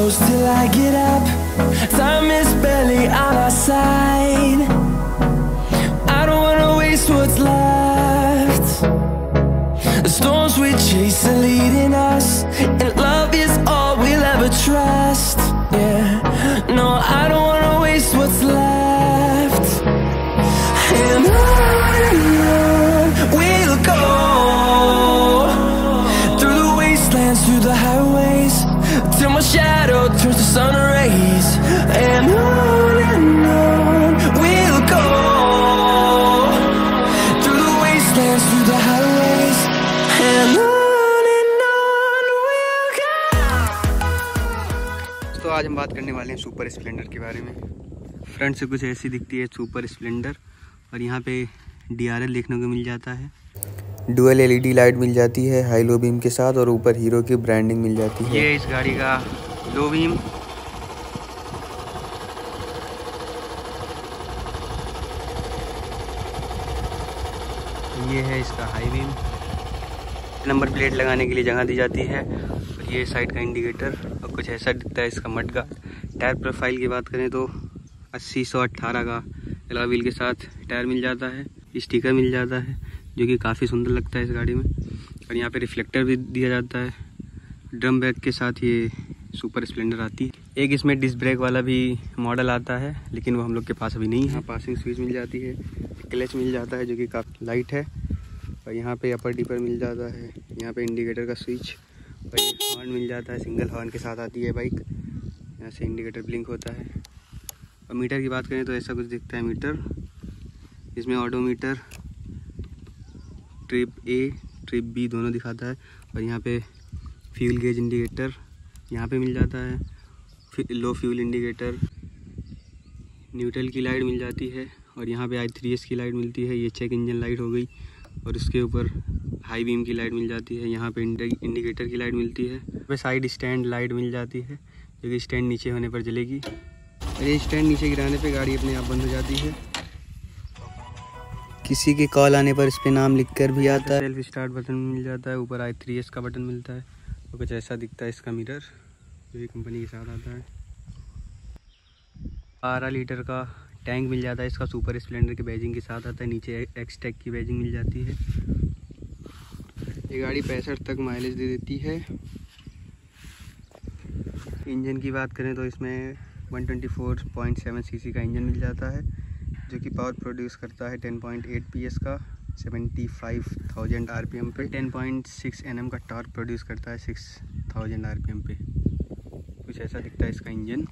close till I get up. Time is barely on our side. I don't wanna waste what's left. The storms we chase are leading us, and love is all we'll ever trust. Yeah, no, I don't wanna waste what's left. And on we'll go, through the wastelands, through the highways, till my shadow turns to sun rays. And on we'll go, through the wastelands, through the highways, and on we'll go. तो आज हम बात करने वाले हैं super Splendor के बारे में। फ्रंट से कुछ ऐसी दिखती है सुपर स्प्लेंडर, और यहाँ पे DRL देखने को मिल जाता है। डुअल LED लाइट मिल जाती है हाई लो बीम के साथ, और ऊपर हीरो की ब्रांडिंग मिल जाती है। ये इस गाड़ी का लो बीम, ये है इसका हाई बीम। नंबर प्लेट लगाने के लिए जगह दी जाती है, और ये साइड का इंडिकेटर, और कुछ ऐसा दिखता है इसका मड गार्ड। टायर प्रोफाइल की बात करें तो 80/118 का अलॉय व्हील के साथ टायर मिल जाता है। स्टिकर मिल जाता है जो कि काफ़ी सुंदर लगता है इस गाड़ी में, और यहाँ पे रिफ्लेक्टर भी दिया जाता है। ड्रम ब्रेक के साथ ये सुपर स्प्लेंडर आती है। एक इसमें डिस्क ब्रेक वाला भी मॉडल आता है, लेकिन वो हम लोग के पास अभी नहीं है। यहाँ पासिंग स्विच मिल जाती है, क्लच मिल जाता है जो कि काफ़ी लाइट है, और यहाँ पे अपर डिपर मिल जाता है। यहाँ पे इंडिकेटर का स्विच, और ये हॉर्न मिल जाता है, सिंगल हॉर्न के साथ आती है बाइक। यहाँ से इंडिकेटर ब्लिंक होता है। और मीटर की बात करें तो ऐसा कुछ दिखता है मीटर। इसमें odometer trip A trip B दोनों दिखाता है, और यहाँ पे फ्यूल गेज इंडिकेटर यहाँ पे मिल जाता है, लो फ्यूल इंडिकेटर, न्यूट्रल की लाइट मिल जाती है, और यहाँ पे I3S की लाइट मिलती है। ये चेक इंजन लाइट हो गई, और उसके ऊपर हाई बीम की लाइट मिल जाती है। यहाँ पे इंडिकेटर की लाइट मिलती है। यहाँ पे साइड स्टैंड लाइट मिल जाती है, जो कि स्टैंड नीचे होने पर जलेगी, और ये स्टैंड नीचे गिराने पे गाड़ी अपने आप बंद हो जाती है। किसी के कॉल आने पर इस पे नाम लिखकर भी आता है। सेल्फ स्टार्ट बटन मिल जाता है, ऊपर I3S का बटन मिलता है, और कुछ ऐसा दिखता है इसका मिरर, जो भी कंपनी के साथ आता है। 12 लीटर का टैंक मिल जाता है इसका, सुपर स्प्लेंडर के बैजिंग के साथ आता है। नीचे एक्सटेक की बैजिंग मिल जाती है। ये गाड़ी 65 तक माइलेज दे देती है। इंजन की बात करें तो इसमें 124.7 सीसी का इंजन मिल जाता है, जो कि पावर प्रोड्यूस करता है 10.8 PS का 75,000 RPM पे। 10.6 Nm का टॉर्क प्रोड्यूस करता है 6,000 RPM पे। कुछ ऐसा दिखता है इसका इंजन।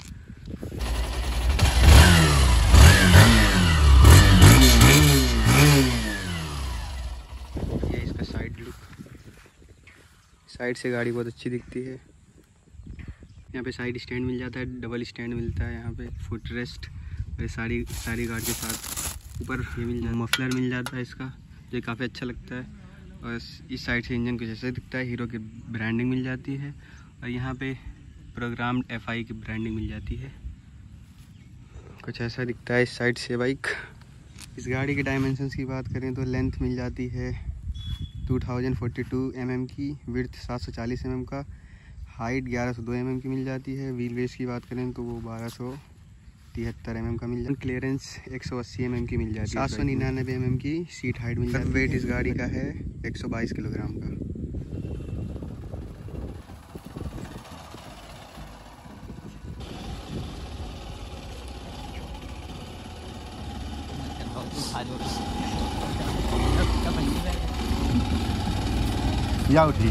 ये इसका साइड लुक, साइड से गाड़ी बहुत अच्छी दिखती है। यहाँ पे साइड स्टैंड मिल जाता है, डबल स्टैंड मिलता है। यहाँ पे फुट रेस्ट, और सारी गार्ड के साथ ऊपर ये मिल जाता है। मफलर मिल जाता है इसका, जो काफ़ी अच्छा लगता है। और इस साइड से इंजन कुछ ऐसा दिखता है। हीरो की ब्रांडिंग मिल जाती है, और यहाँ पे प्रोग्राम्ड FI की ब्रांडिंग मिल जाती है। कुछ ऐसा दिखता है इस साइड से बाइक। इस गाड़ी के डायमेंशंस की बात करें तो लेंथ मिल जाती है 2042 mm की, विड्थ 740 mm का, हाइट 1102 mm की मिल जाती है। व्हील बेस की बात करें तो वो 1273 mm का मिल जाता है। क्लियरेंस 180 mm की मिल जाती है। 799 mm की सीट हाइट मिल जाती है। वेट इस गाड़ी का है 122 किलोग्राम का। जाओ ठीक।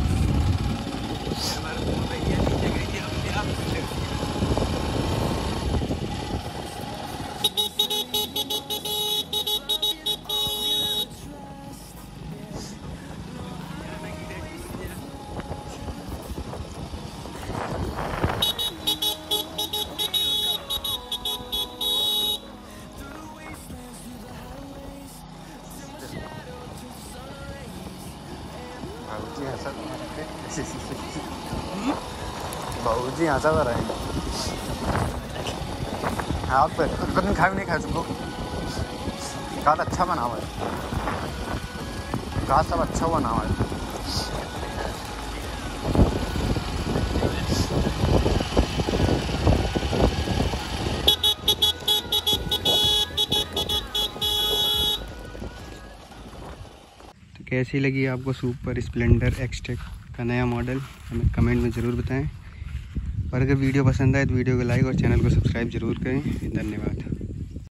भाऊजी यहाँ जा रहे हैं। हाँ तो खाए नहीं खाए तुमको। घास अच्छा बना हुआ है, घास सब अच्छा बना हुआ है। कैसी लगी आपको सुपर स्प्लेंडर एक्सटेक का नया मॉडल, हमें कमेंट में ज़रूर बताएं। और अगर वीडियो पसंद आए तो वीडियो को लाइक और चैनल को सब्सक्राइब ज़रूर करें। धन्यवाद।